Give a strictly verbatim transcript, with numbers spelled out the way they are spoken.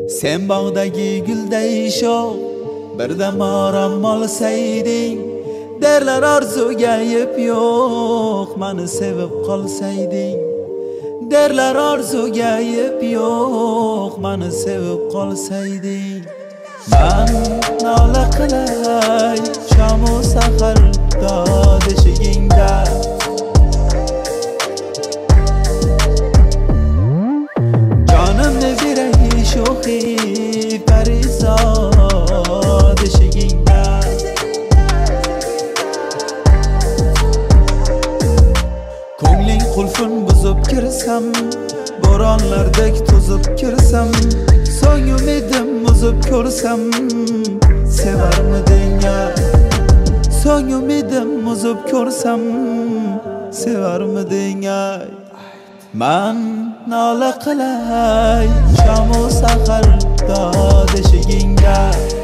Sen bağdagi gulday shoh birda maram olsayding, derlar orzuga yeb yo'q, meni sevib qolsayding. Derlar orzuga yeb yo'q, meni sevib qolsayding. Men nola qilay shamu sahar dod eshigingda, jonimni beray sho'xi parizod eshigingda. Ko'ngling qulfin buzib kirsam, bo'ronlardek to'zib kirsam, so'ng umidim uzib ko'rsam, sevarmiding ya? So'ng umidim uzib ko'rsam, sevarmiding ya? Men nola qilay shamu sahar dod eshigingda.